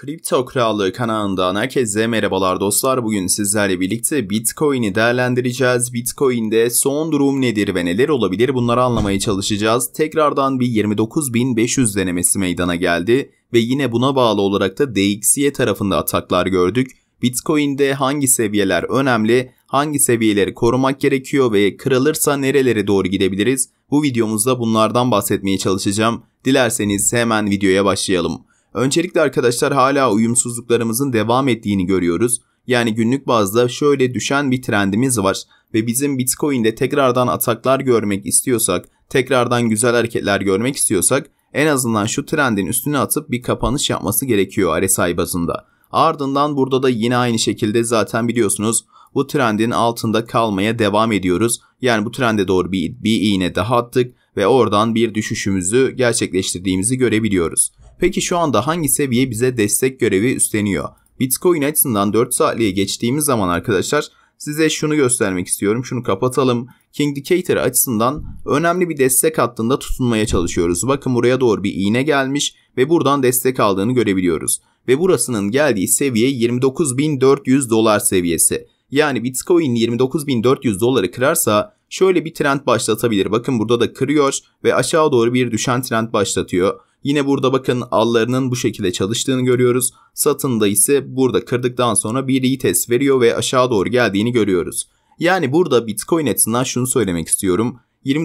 Kripto Krallığı kanalından herkese merhabalar dostlar. Bugün sizlerle birlikte Bitcoin'i değerlendireceğiz. Bitcoin'de son durum nedir ve neler olabilir bunları anlamaya çalışacağız. Tekrardan bir 29.500 denemesi meydana geldi ve yine buna bağlı olarak da DXY tarafında ataklar gördük. Bitcoin'de hangi seviyeler önemli, hangi seviyeleri korumak gerekiyor ve kırılırsa nerelere doğru gidebiliriz? Bu videomuzda bunlardan bahsetmeye çalışacağım. Dilerseniz hemen videoya başlayalım. Öncelikle arkadaşlar hala uyumsuzluklarımızın devam ettiğini görüyoruz. Yani günlük bazda şöyle düşen bir trendimiz var ve bizim Bitcoin'de tekrardan ataklar görmek istiyorsak, tekrardan güzel hareketler görmek istiyorsak en azından şu trendin üstüne atıp bir kapanış yapması gerekiyor RSI bazında. Ardından burada da yine aynı şekilde zaten biliyorsunuz bu trendin altında kalmaya devam ediyoruz. Yani bu trende doğru bir iğne daha attık ve oradan bir düşüşümüzü gerçekleştirdiğimizi görebiliyoruz. Peki şu anda hangi seviye bize destek görevi üstleniyor? Bitcoin açısından 4 saatliğe geçtiğimiz zaman arkadaşlar size şunu göstermek istiyorum. Şunu kapatalım. Kingdicator açısından önemli bir destek hattında tutunmaya çalışıyoruz. Bakın buraya doğru bir iğne gelmiş ve buradan destek aldığını görebiliyoruz. Ve burasının geldiği seviye 29.400 dolar seviyesi. Yani Bitcoin 29.400 doları kırarsa şöyle bir trend başlatabilir. Bakın burada da kırıyor ve aşağı doğru bir düşen trend başlatıyor. Yine burada bakın allarının bu şekilde çalıştığını görüyoruz. Satında ise burada kırdıktan sonra bir retest veriyor ve aşağı doğru geldiğini görüyoruz. Yani burada Bitcoin açısından şunu söylemek istiyorum.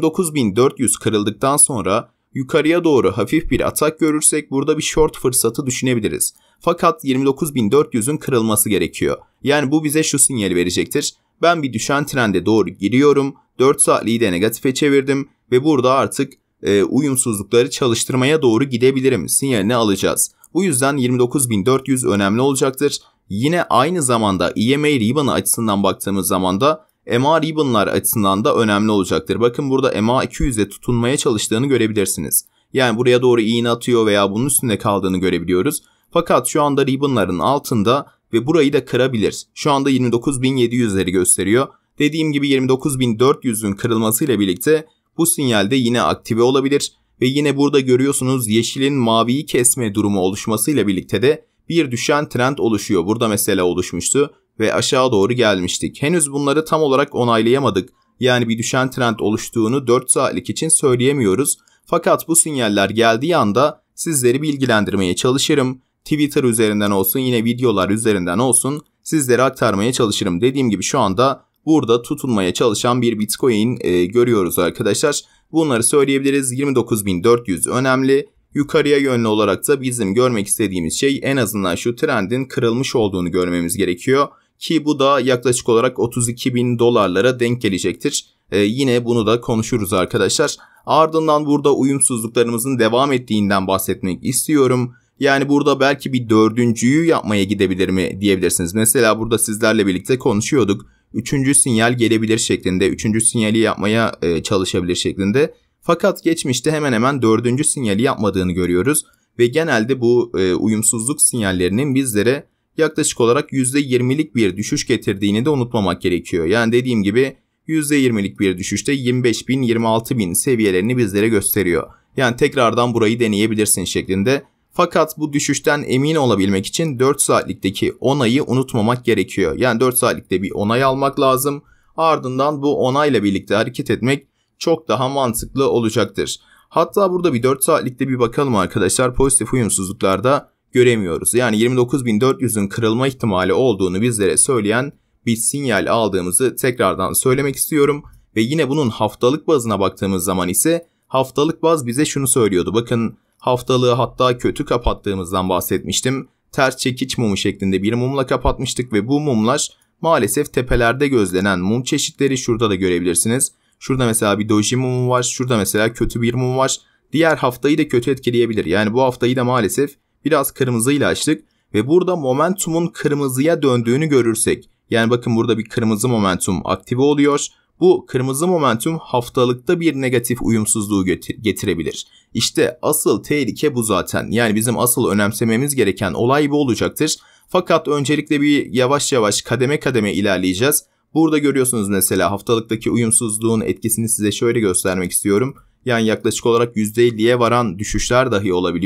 29.400 kırıldıktan sonra yukarıya doğru hafif bir atak görürsek burada bir short fırsatı düşünebiliriz. Fakat 29.400'ün kırılması gerekiyor. Yani bu bize şu sinyali verecektir. Ben bir düşen trende doğru giriyorum. 4 saatliği de negatife çevirdim ve burada artık uyumsuzlukları çalıştırmaya doğru gidebilirim sinyalini alacağız. Bu yüzden 29.400 önemli olacaktır. Yine aynı zamanda EMA Ribbon açısından baktığımız zaman da MA Ribbon'lar açısından da önemli olacaktır. Bakın burada MA 200'e tutunmaya çalıştığını görebilirsiniz. Yani buraya doğru iğne atıyor veya bunun üstünde kaldığını görebiliyoruz. Fakat şu anda Ribbon'ların altında ve burayı da kırabilir. Şu anda 29.700'leri gösteriyor. Dediğim gibi 29.400'ün kırılmasıyla birlikte bu sinyalde yine aktive olabilir ve yine burada görüyorsunuz yeşilin maviyi kesme durumu oluşmasıyla birlikte de bir düşen trend oluşuyor. Burada mesela oluşmuştu ve aşağı doğru gelmiştik. Henüz bunları tam olarak onaylayamadık. Yani bir düşen trend oluştuğunu 4 saatlik için söyleyemiyoruz. Fakat bu sinyaller geldiği anda sizleri bilgilendirmeye çalışırım. Twitter üzerinden olsun, yine videolar üzerinden olsun sizlere aktarmaya çalışırım. Dediğim gibi şu anda burada tutunmaya çalışan bir Bitcoin görüyoruz arkadaşlar. Bunları söyleyebiliriz. 29.400 önemli. Yukarıya yönlü olarak da bizim görmek istediğimiz şey en azından şu trendin kırılmış olduğunu görmemiz gerekiyor. Ki bu da yaklaşık olarak 32.000 dolarlara denk gelecektir. Yine bunu da konuşuruz arkadaşlar. Ardından burada uyumsuzluklarımızın devam ettiğinden bahsetmek istiyorum. Yani burada belki bir dördüncüyü yapmaya gidebilir mi diyebilirsiniz. Mesela burada sizlerle birlikte konuşuyorduk. Üçüncü sinyal gelebilir şeklinde, üçüncü sinyali yapmaya çalışabilir şeklinde. Fakat geçmişte hemen hemen dördüncü sinyali yapmadığını görüyoruz. Ve genelde bu uyumsuzluk sinyallerinin bizlere yaklaşık olarak %20'lik bir düşüş getirdiğini de unutmamak gerekiyor. Yani dediğim gibi %20'lik bir düşüşte 25.000, 26.000 seviyelerini bizlere gösteriyor. Yani tekrardan burayı deneyebilirsin şeklinde. Fakat bu düşüşten emin olabilmek için 4 saatlikteki onayı unutmamak gerekiyor. Yani 4 saatlikte bir onay almak lazım. Ardından bu onayla birlikte hareket etmek çok daha mantıklı olacaktır. Hatta burada bir 4 saatlikte bir bakalım arkadaşlar. Pozitif uyumsuzluklarda göremiyoruz. Yani 29.400'ün kırılma ihtimali olduğunu bizlere söyleyen bir sinyal aldığımızı tekrardan söylemek istiyorum. Ve yine bunun haftalık bazına baktığımız zaman ise haftalık baz bize şunu söylüyordu. Bakın haftalığı hatta kötü kapattığımızdan bahsetmiştim. Ters çekiç mumu şeklinde bir mumla kapatmıştık ve bu mumlar maalesef tepelerde gözlenen mum çeşitleri, şurada da görebilirsiniz. Şurada mesela bir doji mumu var. Şurada mesela kötü bir mum var. Diğer haftayı da kötü etkileyebilir. Yani bu haftayı da maalesef biraz kırmızıyla açtık. Ve burada momentumun kırmızıya döndüğünü görürsek. Yani bakın burada bir kırmızı momentum aktive oluyor. Bu kırmızı momentum haftalıkta bir negatif uyumsuzluğu getirebilir. İşte asıl tehlike bu zaten. Yani bizim asıl önemsememiz gereken olay bu olacaktır. Fakat öncelikle bir yavaş yavaş kademe kademe ilerleyeceğiz. Burada görüyorsunuz mesela haftalıktaki uyumsuzluğun etkisini size şöyle göstermek istiyorum. Yani yaklaşık olarak %50'ye varan düşüşler dahi olabiliyor.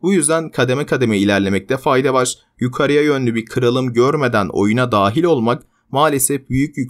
Bu yüzden kademe kademe ilerlemekte fayda var. Yukarıya yönlü bir kırılım görmeden oyuna dahil olmak maalesef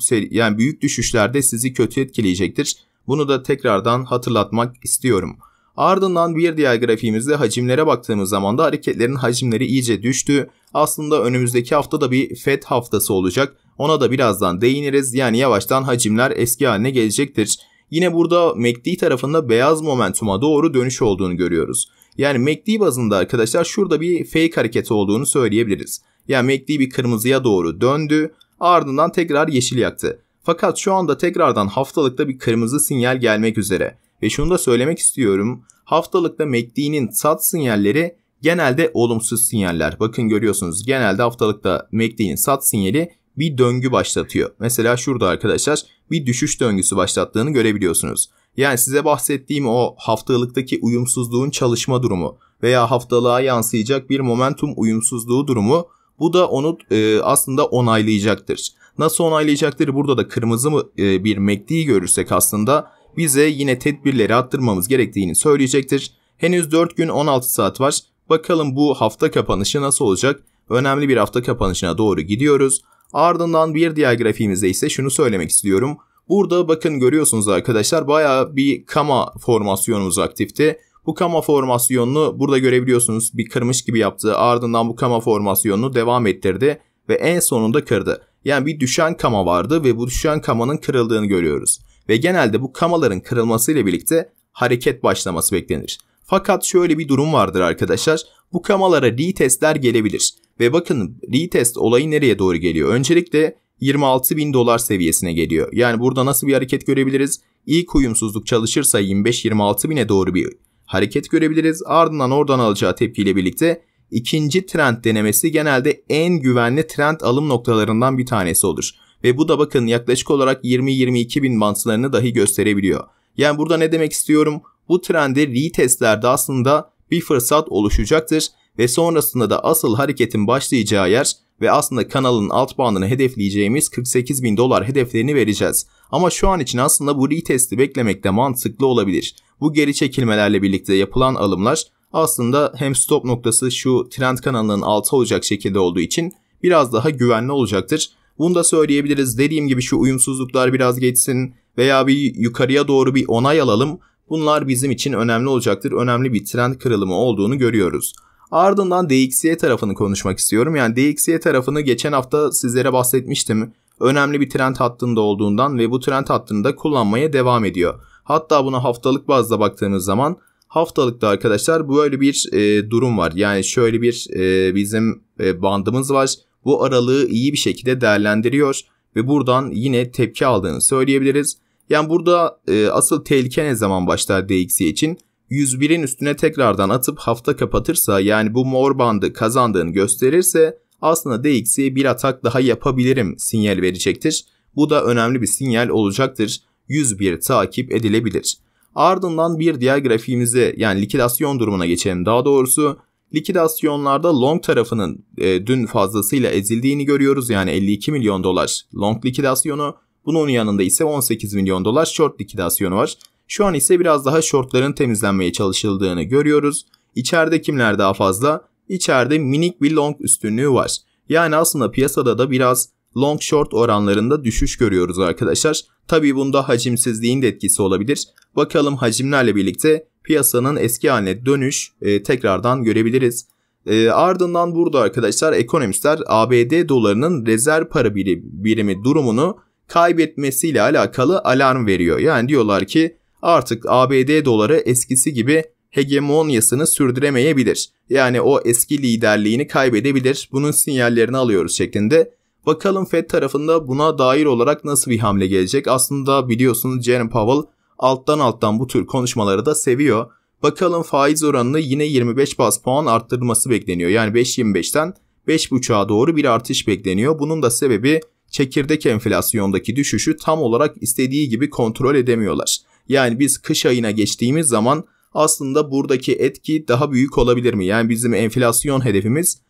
büyük düşüşlerde sizi kötü etkileyecektir. Bunu da tekrardan hatırlatmak istiyorum. Ardından bir diğer grafiğimizde hacimlere baktığımız zaman da hareketlerin hacimleri iyice düştü. Aslında önümüzdeki hafta da bir FED haftası olacak. Ona da birazdan değiniriz. Yani yavaştan hacimler eski haline gelecektir. Yine burada MACD tarafında beyaz momentuma doğru dönüş olduğunu görüyoruz. Yani MACD bazında arkadaşlar şurada bir fake hareketi olduğunu söyleyebiliriz. Yani MACD bir kırmızıya doğru döndü, ardından tekrar yeşil yaktı. Fakat şu anda tekrardan haftalıkta bir kırmızı sinyal gelmek üzere. Ve şunu da söylemek istiyorum. Haftalıkta MACD'nin sat sinyalleri genelde olumsuz sinyaller. Bakın görüyorsunuz, genelde haftalıkta MACD'nin sat sinyali bir döngü başlatıyor. Mesela şurada arkadaşlar bir düşüş döngüsü başlattığını görebiliyorsunuz. Yani size bahsettiğim o haftalıktaki uyumsuzluğun çalışma durumu veya haftalığa yansıyacak bir momentum uyumsuzluğu durumu, bu da onu aslında onaylayacaktır. Nasıl onaylayacaktır? Burada da kırmızı bir MACD görürsek aslında bize yine tedbirleri arttırmamız gerektiğini söyleyecektir. Henüz 4 gün 16 saat var. Bakalım bu hafta kapanışı nasıl olacak? Önemli bir hafta kapanışına doğru gidiyoruz. Ardından bir diğer grafiğimizde ise şunu söylemek istiyorum. Burada bakın görüyorsunuz arkadaşlar, bayağı bir kama formasyonumuz aktifti. Bu kama formasyonunu burada görebiliyorsunuz, bir kırmış gibi yaptı. Ardından bu kama formasyonunu devam ettirdi ve en sonunda kırdı. Yani bir düşen kama vardı ve bu düşen kamanın kırıldığını görüyoruz. Ve genelde bu kamaların kırılmasıyla birlikte hareket başlaması beklenir. Fakat şöyle bir durum vardır arkadaşlar. Bu kamalara retestler gelebilir. Ve bakın retest olayı nereye doğru geliyor? Öncelikle 26.000 dolar seviyesine geliyor. Yani burada nasıl bir hareket görebiliriz? İlk uyumsuzluk çalışırsa 25-26 bine doğru bir hareket görebiliriz. Ardından oradan alacağı tepkiyle birlikte ikinci trend denemesi genelde en güvenli trend alım noktalarından bir tanesi olur. Ve bu da bakın yaklaşık olarak 20-22 bin bantlarını dahi gösterebiliyor. Yani burada ne demek istiyorum? Bu trendi retestlerde aslında bir fırsat oluşacaktır. Ve sonrasında da asıl hareketin başlayacağı yer ve aslında kanalın alt bandını hedefleyeceğimiz 48 bin dolar hedeflerini vereceğiz. Ama şu an için aslında bu retesti beklemek de mantıklı olabilir. Bu geri çekilmelerle birlikte yapılan alımlar aslında hem stop noktası şu trend kanalının altı olacak şekilde olduğu için biraz daha güvenli olacaktır. Bunu da söyleyebiliriz. Dediğim gibi şu uyumsuzluklar biraz geçsin veya bir yukarıya doğru bir onay alalım. Bunlar bizim için önemli olacaktır. Önemli bir trend kırılımı olduğunu görüyoruz. Ardından DXY tarafını konuşmak istiyorum. Yani DXY tarafını geçen hafta sizlere bahsetmiştim. Önemli bir trend hattında olduğundan ve bu trend hattını da kullanmaya devam ediyor. Hatta buna haftalık bazda baktığınız zaman haftalıkta arkadaşlar böyle bir durum var. Yani şöyle bir bizim bandımız var. Bu aralığı iyi bir şekilde değerlendiriyor ve buradan yine tepki aldığını söyleyebiliriz. Yani burada asıl tehlike ne zaman başlar DXY için? 101'in üstüne tekrardan atıp hafta kapatırsa, yani bu mor bandı kazandığını gösterirse aslında DXY bir atak daha yapabilirim sinyal verecektir. Bu da önemli bir sinyal olacaktır. 101 takip edilebilir. Ardından bir diğer grafiğimize, yani likidasyon durumuna geçelim. Daha doğrusu likidasyonlarda long tarafının dün fazlasıyla ezildiğini görüyoruz. Yani 52 milyon dolar long likidasyonu. Bunun yanında ise 18 milyon dolar short likidasyonu var. Şu an ise biraz daha shortların temizlenmeye çalışıldığını görüyoruz. İçeride kimler daha fazla? İçeride minik bir long üstünlüğü var. Yani aslında piyasada da biraz long short oranlarında düşüş görüyoruz arkadaşlar. Tabii bunda hacimsizliğin de etkisi olabilir. Bakalım hacimlerle birlikte piyasanın eski haline dönüş tekrardan görebiliriz. Ardından burada arkadaşlar ekonomistler ABD dolarının rezerv para birimi durumunu kaybetmesiyle alakalı alarm veriyor. Yani diyorlar ki artık ABD doları eskisi gibi hegemonyasını sürdüremeyebilir. Yani o eski liderliğini kaybedebilir. Bunun sinyallerini alıyoruz şeklinde. Bakalım Fed tarafında buna dair olarak nasıl bir hamle gelecek? Aslında biliyorsunuz Jerome Powell alttan bu tür konuşmaları da seviyor. Bakalım faiz oranını yine 25 bas puan arttırılması bekleniyor. Yani 5.25'ten 5.5'a doğru bir artış bekleniyor. Bunun da sebebi çekirdek enflasyondaki düşüşü tam olarak istediği gibi kontrol edemiyorlar. Yani biz kış ayına geçtiğimiz zaman aslında buradaki etki daha büyük olabilir mi? Yani bizim enflasyon hedefimiz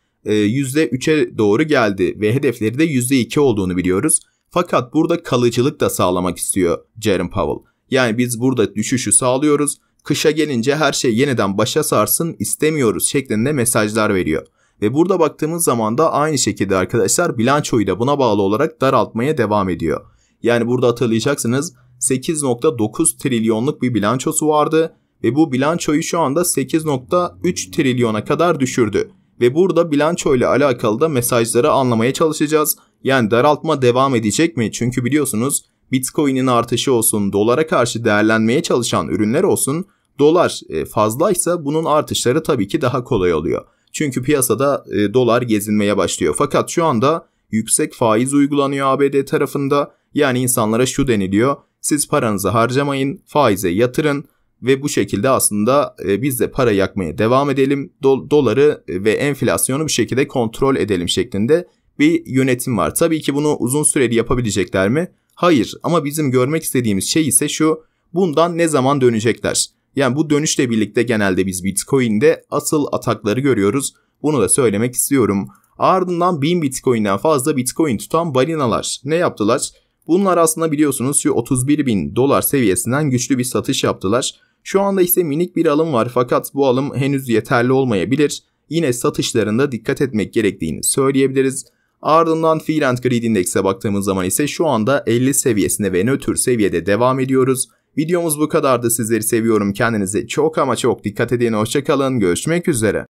%3'e doğru geldi ve hedefleri de %2 olduğunu biliyoruz. Fakat burada kalıcılık da sağlamak istiyor Jerome Powell. Yani biz burada düşüşü sağlıyoruz. kışa gelince her şey yeniden başa sarsın istemiyoruz şeklinde mesajlar veriyor. Ve burada baktığımız zaman da aynı şekilde arkadaşlar bilançoyu da buna bağlı olarak daraltmaya devam ediyor. Yani burada hatırlayacaksınız 8.9 trilyonluk bir bilançosu vardı ve bu bilançoyu şu anda 8.3 trilyona kadar düşürdü. Ve burada bilanço ile alakalı da mesajları anlamaya çalışacağız. Yani daraltma devam edecek mi? Çünkü biliyorsunuz Bitcoin'in artışı olsun, dolara karşı değerlenmeye çalışan ürünler olsun, dolar fazlaysa bunun artışları tabii ki daha kolay oluyor. Çünkü piyasada dolar gezinmeye başlıyor. Fakat şu anda yüksek faiz uygulanıyor ABD tarafında. Yani insanlara şu deniliyor: siz paranızı harcamayın, faize yatırın ve bu şekilde aslında biz de para yakmaya devam edelim. Doları ve enflasyonu bir şekilde kontrol edelim şeklinde bir yönetim var. Tabii ki bunu uzun süreli yapabilecekler mi? Hayır, ama bizim görmek istediğimiz şey ise şu: bundan ne zaman dönecekler? Yani bu dönüşle birlikte genelde biz Bitcoin'de asıl atakları görüyoruz. Bunu da söylemek istiyorum. Ardından 1000 Bitcoin'den fazla Bitcoin tutan balinalar ne yaptılar? Bunlar aslında biliyorsunuz şu 31.000 dolar seviyesinden güçlü bir satış yaptılar. Şu anda ise minik bir alım var fakat bu alım henüz yeterli olmayabilir. Yine satışlarında dikkat etmek gerektiğini söyleyebiliriz. Ardından Fear and Greed Index'e baktığımız zaman ise şu anda 50 seviyesinde ve nötr seviyede devam ediyoruz. Videomuz bu kadardı. Sizleri seviyorum. Kendinize çok ama çok dikkat edin. Hoşça kalın. Görüşmek üzere.